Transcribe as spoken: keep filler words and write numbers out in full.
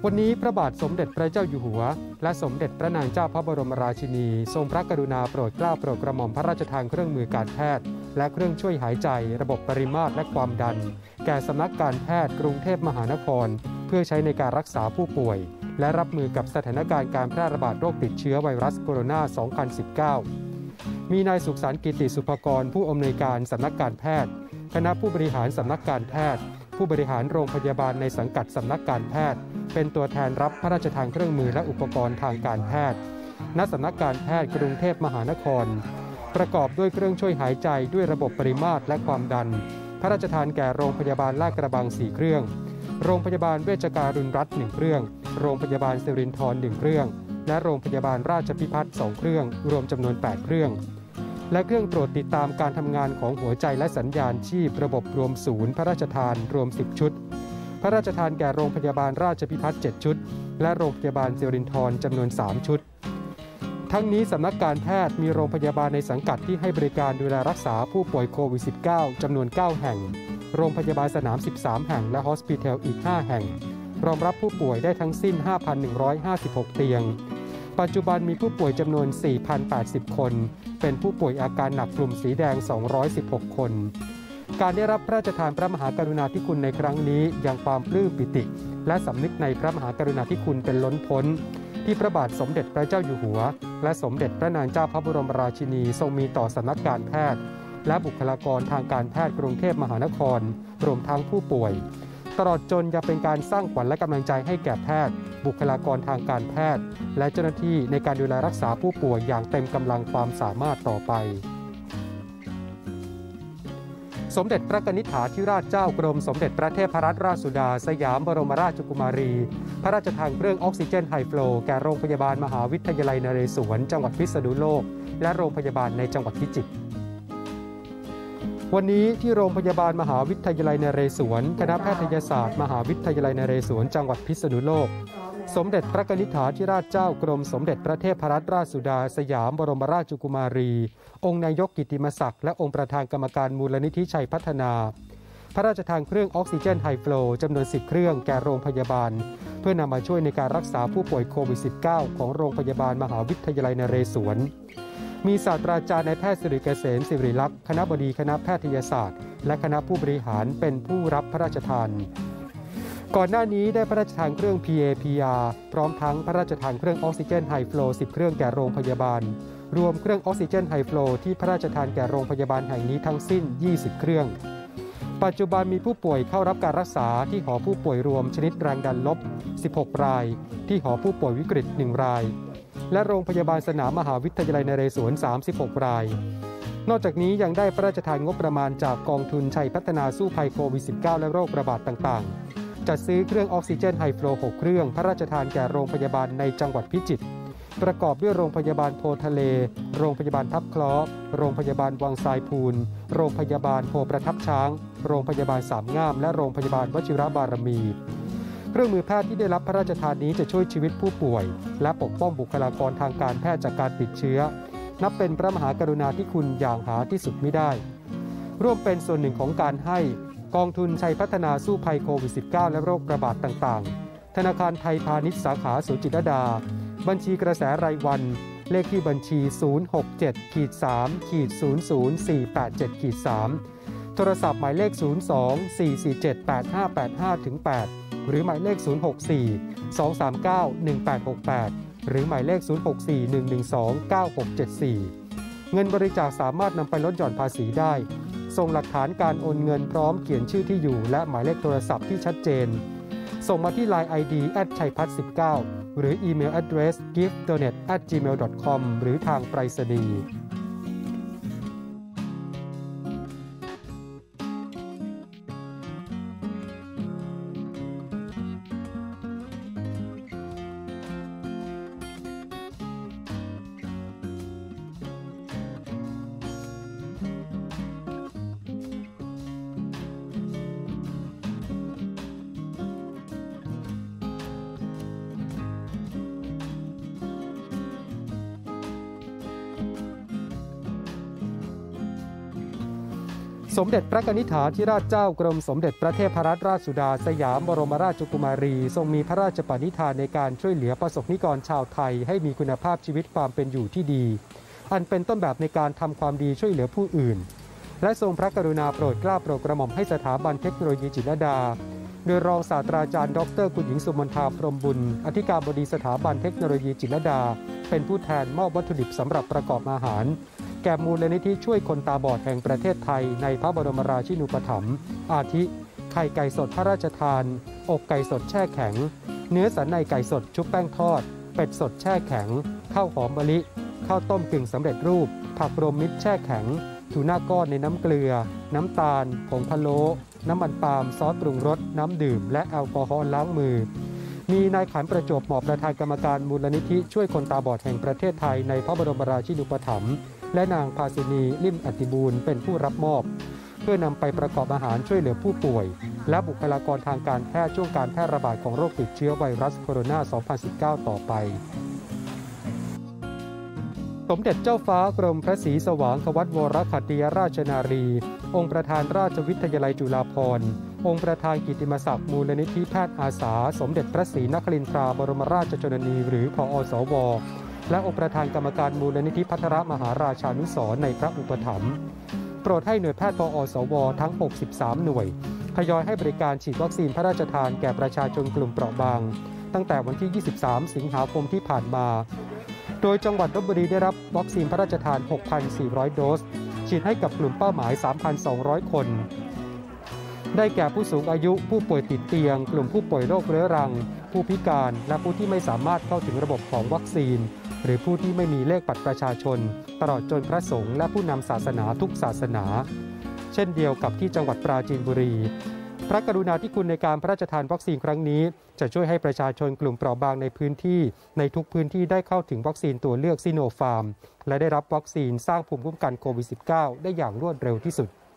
วันนี้พระบาทสมเด็จพระเจ้าอยู่หัวและสมเด็จพระนางเจ้าพระบรมราชินีทรงพระกรุณาโปรดเกล้าโปรดกระหม่อมพระราชทานเครื่องมือการแพทย์และเครื่องช่วยหายใจระบบปริมาตรและความดันแก่สำนักการแพทย์กรุงเทพมหานครเพื่อใช้ในการรักษาผู้ป่วยและรับมือกับสถานการณ์การแพร่ระบาดโรคติดเชื้อไวรัสโคโรนา สองพันสิบเก้า มีนายสุขสันต์กิติสุภกรผู้อำนวยการสำนักการแพทย์คณะผู้บริหารสำนักการแพทย์ผู้บริหารโรงพยาบาลในสังกัดสำนักการแพทย์เป็นตัวแทนรับพระราชทานเครื่องมือและอุปกรณ์ทางการแพทย์ณสำนักการแพทย์กรุงเทพมหานครประกอบด้วยเครื่องช่วยหายใจด้วยระบบปริมาตรและความดันพระราชทานแก่โรงพยาบาลลาดกระบังสี่เครื่องโรงพยาบาลเวชการุณรัตน์หนึ่งเครื่องโรงพยาบาลสิรินธรหนึ่งเครื่องและโรงพยาบาลราชพิพัฒน์สองเครื่องรวมจำนวนแปดเครื่องและเครื่องตรวจติดตามการทำงานของหัวใจและสัญญาณชีพระบบรวมศูนย์พระราชทานรวมสิบชุดพระราชทานแก่โรงพยาบาลราชพิพัฒน์เจ็ดชุดและโรงพยาบาลสิรินธรจำนวนสามชุดทั้งนี้สำนักการแพทย์มีโรงพยาบาลในสังกัดที่ให้บริการดูแลรักษาผู้ป่วยโควิด สิบเก้า จำนวนเก้าแห่งโรงพยาบาลสนามสิบสามแห่งและฮอสพิทอลอีกห้าแห่งรองรับผู้ป่วยได้ทั้งสิ้น ห้าพันหนึ่งร้อยห้าสิบหก เตียงปัจจุบันมีผู้ป่วยจำนวน สี่พันแปดสิบ คนเป็นผู้ป่วยอาการหนักกลุ่มสีแดงสองร้อยสิบหกคนการได้รับพระราชทานพระมหากรุณาธิคุณในครั้งนี้ยังความปลื้มปิติและสำนึกในพระมหากรุณาธิคุณเป็นล้นพ้นที่พระบาทสมเด็จพระเจ้าอยู่หัวและสมเด็จพระนางเจ้าพระบรมราชินีทรงมีต่อสำนักการแพทย์และบุคลากรทางการแพทย์กรุงเทพมหานครรวมทั้งผู้ป่วยตลอดจนยังเป็นการสร้างขวัญและกำลังใจให้แก่แพทย์บุคลากรทางการแพทย์และเจ้าหน้าที่ในการดูแลรักษาผู้ป่วยอย่างเต็มกำลังความสามารถต่อไปสมเด็จพระกนิษฐาธิราชเจ้ากรมสมเด็จพระเทพรัตนราชสุดาสยามบรมราชกุมารีพระราชทานเครื่องออกซิเจนไฮโฟลว์แก่โรงพยาบาลมหาวิทยาลัยนเรศวรจังหวัดพิษณุโลกและโรงพยาบาลในจังหวัดพิจิตรวันนี้ที่โรงพยาบาลมหาวิทยาลัยนเรศวรคณะแพทยศาสตร์มหาวิทยาลัยนเรศวรจังหวัดพิษณุโลกสมเด็จพระกนิษฐาธิราชเจ้ากรมสมเด็จพระเทพรัตนราชสุดาสยามบรมราชกุมารีองค์นายกกิตติมศักดิ์และองค์ประธานกรรมการมูลนิธิชัยพัฒนาพระราชทานเครื่องออกซิเจนไฮโฟลว์จำนวนสิบเครื่องแก่โรงพยาบาลเพื่อนำมาช่วยในการรักษาผู้ป่วยโควิด สิบเก้า ของโรงพยาบาลมหาวิทยาลัยนเรศวรมีศาสตราจารย์นายแพทย์สิริเกษมศิริลักษณ์คณบดีคณะแพทยศาสตร์และคณะผู้บริหารเป็นผู้รับพระราชทานก่อนหน้านี้ได้พระราชทานเครื่อง พี เอ พี อาร์ พร้อมทั้งพระราชทานเครื่องออกซิเจนไฮโฟลว์สิบเครื่องแก่โรงพยาบาลรวมเครื่องออกซิเจนไฮโฟลว์ที่พระราชทานแก่โรงพยาบาลแห่งนี้ทั้งสิ้นยี่สิบเครื่องปัจจุบันมีผู้ป่วยเข้ารับการรักษาที่หอผู้ป่วยรวมชนิดแรงดันลบสิบหกรายที่หอผู้ป่วยวิกฤตหนึ่งรายและโรงพยาบาลสนามมหาวิทยาลัยนเรศวรสามสิบหกรายนอกจากนี้ยังได้พระราชทานงบประมาณจากกองทุนชัยพัฒนาสู้ภัยโควิด สิบเก้า และโรคระบาดต่างๆจัดซื้อเครื่องออกซิเจนไฮโฟลว์หกเครื่องพระราชทานแก่โรงพยาบาลในจังหวัดพิจิตรประกอบด้วยโรงพยาบาลโพทะเลโรงพยาบาลทับเคราะห์โรงพยาบาลวังทรายพูนโรงพยาบาลโพประทับช้างโรงพยาบาลสามงามและโรงพยาบาลวชิรบารมีเครื่องมือแพทย์ที่ได้รับพระราชทานนี้จะช่วยชีวิตผู้ป่วยและปกป้องบุคลากรทางการแพทย์จากการติดเชื้อนับเป็นพระมหากรุณาธิคุณอย่างหาที่สุดมิได้ร่วมเป็นส่วนหนึ่งของการให้กองทุนชัยพัฒนาสู้ภัยโควิด สิบเก้า และโรคระบาดต่างๆธนาคารไทยพาณิชย์สาขาสุจิตรดาบัญชีกระแสรายวันเลขที่บัญชี ศูนย์ หก เจ็ด สาม ศูนย์ ศูนย์ สี่ แปด เจ็ด สาม โทรศัพท์หมายเลข ศูนย์ สอง สี่ สี่ เจ็ด แปด ห้า แปด ห้า แปด หรือหมายเลข ศูนย์ หก สี่ สอง สาม เก้า หนึ่ง แปด หก แปด หรือหมายเลข ศูนย์ หก สี่ หนึ่ง หนึ่ง สอง เก้า หก เจ็ด สี่ เงินบริจาคสามารถนำไปลดหย่อนภาษีได้ส่งหลักฐานการโอนเงินพร้อมเขียนชื่อที่อยู่และหมายเลขโทรศัพท์ที่ชัดเจนส่งมาที่ ไลน์ ไอ ดี แอท ชัยพัฒน์สิบเก้า หรืออีเมล แอดเดรส กิฟต์ โดเนท แอท จีเมล ดอท คอม หรือทางไปรษณีย์สมเด็จพระนิธิถาธิราชเจ้ากรมสมเด็จพระเทพรัตนราชสุดาสยามบรมราชกุมารีทรงมีพระราชปณิธานในการช่วยเหลือประสบนิกรชาวไทยให้มีคุณภาพชีวิตความเป็นอยู่ที่ดีอันเป็นต้นแบบในการทำความดีช่วยเหลือผู้อื่นและทรงพระกรุณาโปรดเกล้าโปรดกระหม่อมให้สถาบันเทคโนโลยีจิตรลดาโดยรองศาสตราจารย์ดรคุณหญิงสุมนทาพรหมบุญอธิการบดีสถาบันเทคโนโลยีจิตรลดาเป็นผู้แทนมอบวัตถุดิบสำหรับประกอบอาหารแก่มูลนิธิช่วยคนตาบอดแห่งประเทศไทยในพระบรมราชินูปถัมภ์อาทิไข่ไก่สดพระราชทานอกไก่สดแช่แข็งเนื้อสันในไก่สดชุบแป้งทอดเป็ดสดแช่แข็งข้าวหอมมะลิข้าวต้มกึ่งสำเร็จรูปผักรวมมิตรแช่แข็งทูน่าก้อนในน้ำเกลือน้ำตาลผงพะโล้น้ำมันปาล์มซอสปรุงรสน้ำดื่มและแอลกอฮอล์ล้างมือมีนายขันประจวบเหมาะประธานกรรมการมูลนิธิช่วยคนตาบอดแห่งประเทศไทยในพระบรมราชินูปถัมภ์และนางภาสินีลิ่มอติบูลเป็นผู้รับมอบเพื่อนำไปประกอบอาหารช่วยเหลือผู้ป่วยและบุคลากรทางการแพทย์ช่วงการแพร่ระบาดของโรคติดเชื้อไวรัสโคโรนา สองพันสิบเก้า ต่อไปสมเด็จเจ้าฟ้ากรมพระศรีสว่างควัตวรขัตติยราชนารีองค์ประธานราชวิทยาลัยจุฬาภรณ์องค์ประธานกิตติมศักดิ์มูลนิธิแพทย์อาสาสมเด็จพระศรีนครินทราบรมราชชนนีหรือผอ.สว.และองค์ประธานกรรมการมูลนิธิภัทรมหาราชานุสรณ์ในพระอุปถัมภ์โปรดให้หน่วยแพทย์ผอ.สว.ทั้งหกสิบสามหน่วยทยอยให้บริการฉีดวัคซีนพระราชทานแก่ประชาชนกลุ่มเปราะบางตั้งแต่วันที่ยี่สิบสามสิงหาคมที่ผ่านมาโดยจังหวัดลพบุรีได้รับวัคซีนพระราชทาน หกพันสี่ร้อย โดสฉีดให้กับกลุ่มเป้าหมาย สามพันสองร้อย คนได้แก่ผู้สูงอายุผู้ป่วยติดเตียงกลุ่มผู้ป่วยโรคเรื้อรังผู้พิการและผู้ที่ไม่สามารถเข้าถึงระบบของวัคซีนหรือผู้ที่ไม่มีเลขบัตรประชาชนตลอดจนพระสงฆ์และผู้นำศาสนาทุกศาสนาเช่นเดียวกับที่จังหวัดปราจีนบุรีพระกรุณาธิคุณในการพระราชทานวัคซีนครั้งนี้จะช่วยให้ประชาชนกลุ่มเปราะบางในพื้นที่ในทุกพื้นที่ได้เข้าถึงวัคซีนตัวเลือกซิโนฟาร์มและได้รับวัคซีนสร้างภูมิคุ้มกันโควิด สิบเก้า ได้อย่างรวดเร็วที่สุด